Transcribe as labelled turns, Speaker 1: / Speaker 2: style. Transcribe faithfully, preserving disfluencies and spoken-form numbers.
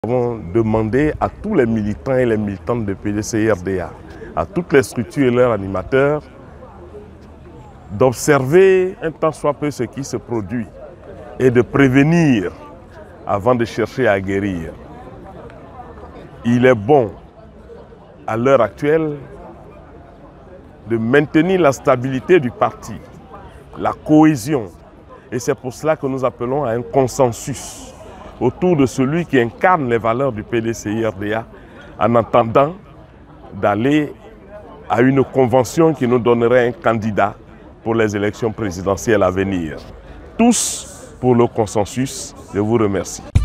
Speaker 1: Nous avons demandé à tous les militants et les militantes de P D C I R D A, à toutes les structures et leurs animateurs, d'observer un tant soit peu ce qui se produit et de prévenir avant de chercher à guérir. Il est bon, à l'heure actuelle, de maintenir la stabilité du parti, la cohésion. Et c'est pour cela que nous appelons à un consensus autour de celui qui incarne les valeurs du P D C I R D A, en attendant d'aller à une convention qui nous donnerait un candidat pour les élections présidentielles à venir. Tous pour le consensus, je vous remercie.